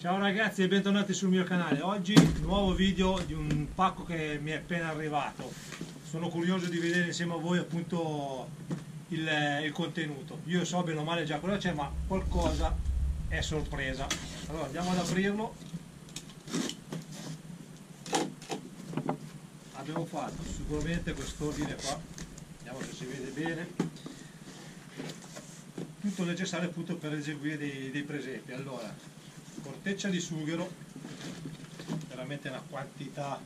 Ciao ragazzi e bentornati sul mio canale. Oggi nuovo video di un pacco che mi è appena arrivato. Sono curioso di vedere insieme a voi appunto il contenuto. Io so bene o male già cosa c'è, ma qualcosa è sorpresa. Allora andiamo ad aprirlo. Abbiamo fatto sicuramente quest'ordine qua, vediamo se si vede bene, tutto necessario appunto per eseguire dei presepi. Allora, corteccia di sughero, veramente una quantità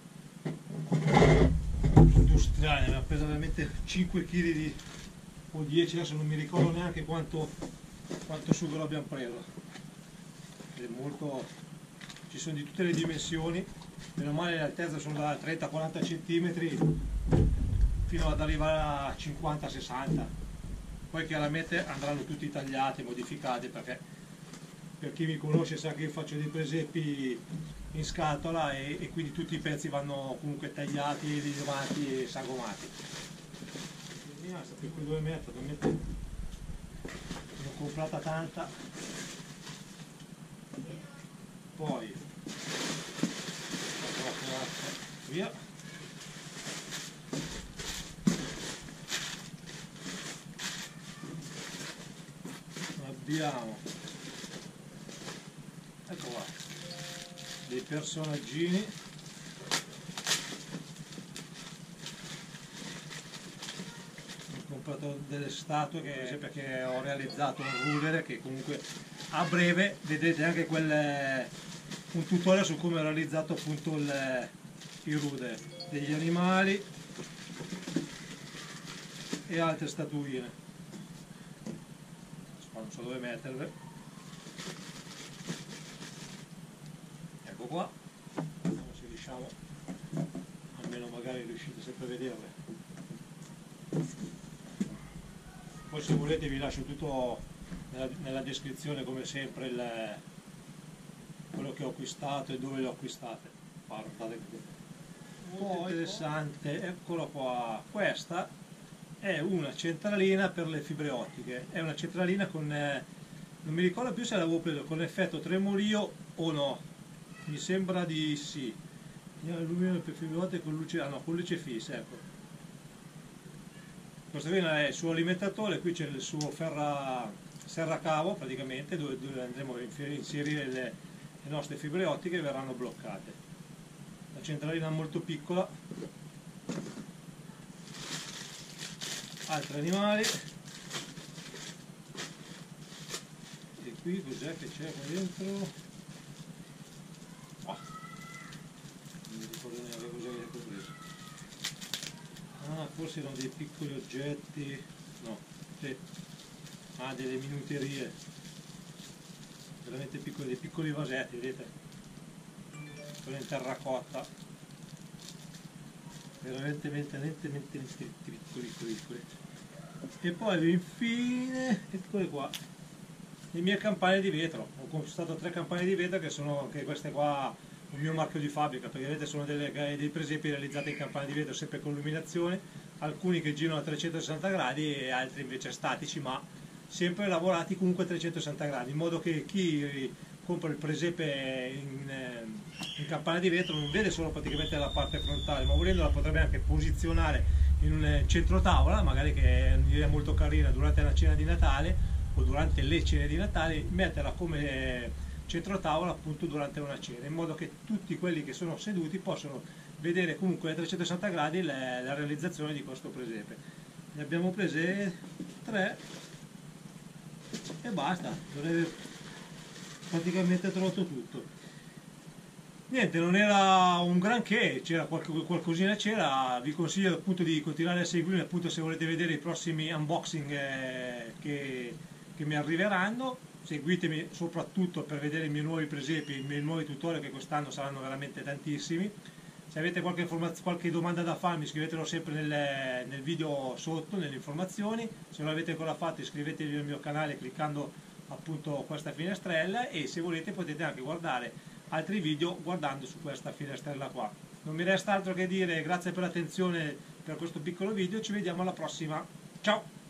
industriale, mi ha preso veramente 5 kg o 10, adesso non mi ricordo neanche quanto sughero abbiamo preso. È molto, ci sono di tutte le dimensioni, meno male le altezze sono da 30-40 cm fino ad arrivare a 50-60, poi chiaramente andranno tutti tagliati, modificati, perché per chi mi conosce sa che io faccio dei presepi in scatola e quindi tutti i pezzi vanno comunque tagliati, rilevati e sagomati. Per cui dove metto, ne ho comprata tanta, poi via, abbiamo, ecco qua, dei personaggini, ho comprato delle statue perché ho realizzato un rudere che comunque a breve vedrete anche un tutorial su come ho realizzato appunto il rudere degli animali e altre statuine. Non so dove metterle. Ecco qua, vediamo se riusciamo, almeno magari riuscite sempre a vederle. Poi se volete vi lascio tutto nella descrizione come sempre quello che ho acquistato e dove le ho acquistate. Guardate qui. Molto interessante, eccola qua. Questa è una centralina per le fibre ottiche, è una centralina con, non mi ricordo più se l'avevo preso con effetto tremolio o no, mi sembra di sì. Alluminio per fibre ottiche con luce, no, con luce fissa, ecco. Questo qui è il suo alimentatore, qui c'è il suo serracavo praticamente, dove andremo a inserire le nostre fibre ottiche e verranno bloccate. La centralina molto piccola, altri animali, e qui cos'è che c'è qua dentro? Oh, non mi ricordo neanche cos'è che ho preso. Ah, forse erano dei piccoli oggetti, no, sì. Ah, delle minuterie, veramente piccoli, dei piccoli vasetti, vedete? Quello in terracotta, veramente piccoli. E poi infine, eccole qua, le mie campane di vetro. Ho conquistato 3 campane di vetro che sono anche queste qua un mio marchio di fabbrica, perché vedete sono dei presepi realizzati in campane di vetro sempre con illuminazione, alcuni che girano a 360 gradi e altri invece statici, ma sempre lavorati comunque a 360 gradi, in modo che chi compra il presepe in campana di vetro non vede solo praticamente la parte frontale, ma volendo la potrebbe anche posizionare in un centro tavola, magari che è un'idea molto carina durante la cena di Natale o durante le cene di Natale, metterla come centro tavola appunto durante una cena, in modo che tutti quelli che sono seduti possono vedere comunque a 360 gradi la realizzazione di questo presepe. Ne abbiamo prese 3 e basta, praticamente trovato tutto. Niente, non era un granché, c'era qualcosina, c'era. Vi consiglio appunto di continuare a seguirmi appunto se volete vedere i prossimi unboxing che mi arriveranno. Seguitemi soprattutto per vedere i miei nuovi presepi, i miei nuovi tutorial che quest'anno saranno veramente tantissimi. Se avete qualche domanda da farmi scrivetelo sempre nel video sotto, nelle informazioni. Se non l'avete ancora fatto iscrivetevi al mio canale cliccando appunto questa finestrella, e se volete potete anche guardare altri video guardando su questa finestrella qua. Non mi resta altro che dire grazie per l'attenzione per questo piccolo video, ci vediamo alla prossima, ciao!